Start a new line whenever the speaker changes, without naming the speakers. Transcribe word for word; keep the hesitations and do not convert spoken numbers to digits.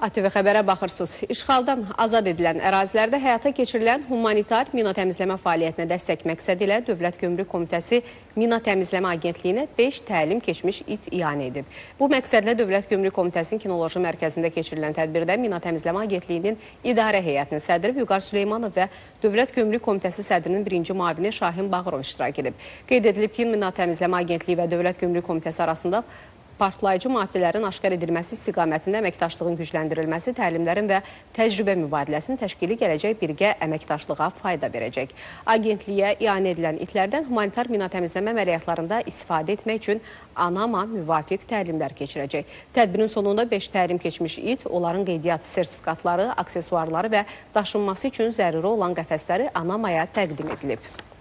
A T V xəbərə baxırsınız. İşğaldan azad edilən ərazilərdə həyata keçirilən humanitar mina təmizləmə fəaliyyətinə dəstək məqsədi ilə Dövlət Gömrük Komitəsi Mina Təmizləmə Agentliyinə beş təlim keçmiş it ianə edib. Bu məqsədlə Dövlət Gömrük Komitəsinin Kinoloji Mərkəzində keçirilən tədbirdə Mina Təmizləmə Agentliyinin İdarə Heyətinin sədri Vüqar Süleymanov və Dövlət Gömrük Komitəsi sədrinin birinci müavini Şahin Bağırov iştirak edib. Qeyd edilib ki, Mina Təmizləmə Agentliyi və Dövlət Gömrük Komitəsi arasında partlayıcı maddələrin aşkar edilməsi istiqamətində əməkdaşlığın gücləndirilməsi, təlimlərin və təcrübə mübadiləsinin təşkili gələcək birgə əməkdaşlığa fayda verəcək. Agentliyə ianə edilən itlərdən humanitar mina təmizləmə əməliyyatlarında istifadə etmək üçün ANAMA müvafiq təlimlər keçirəcək. Tədbirin sonunda beş təlim keçmiş it, onların qeydiyyat sertifikatları, aksesuarları və daşınması üçün zəruri olan qəfəsləri ANAMAya təqdim edilib.